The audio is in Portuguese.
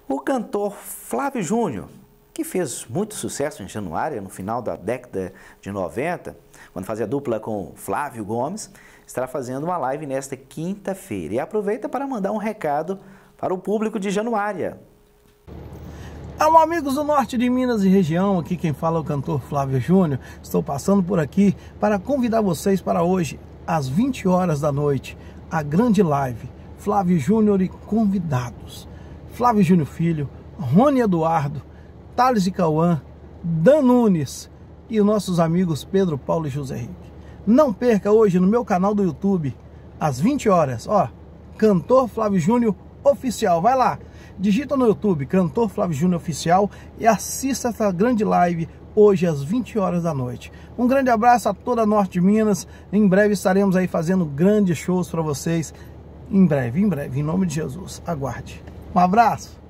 O cantor Flávio Júnior, que fez muito sucesso em Januária, no final da década de 90, quando fazia dupla com Flávio Gomes, estará fazendo uma live nesta quinta-feira. E aproveita para mandar um recado para o público de Januária. Alô, amigos do norte de Minas e região, aqui quem fala é o cantor Flávio Júnior. Estou passando por aqui para convidar vocês para hoje, às 20 horas da noite, a grande live Flávio Júnior e convidados. Flávio Júnior Filho, Rony Eduardo, Thales e Cauã, Dan Nunes e os nossos amigos Pedro, Paulo e José Henrique. Não perca hoje no meu canal do YouTube, às 20 horas, ó, cantor Flávio Júnior Oficial. Vai lá, digita no YouTube, cantor Flávio Júnior Oficial e assista essa grande live hoje às 20 horas da noite. Um grande abraço a toda a Norte de Minas. Em breve estaremos aí fazendo grandes shows para vocês. Em breve, em nome de Jesus. Aguarde. Um abraço.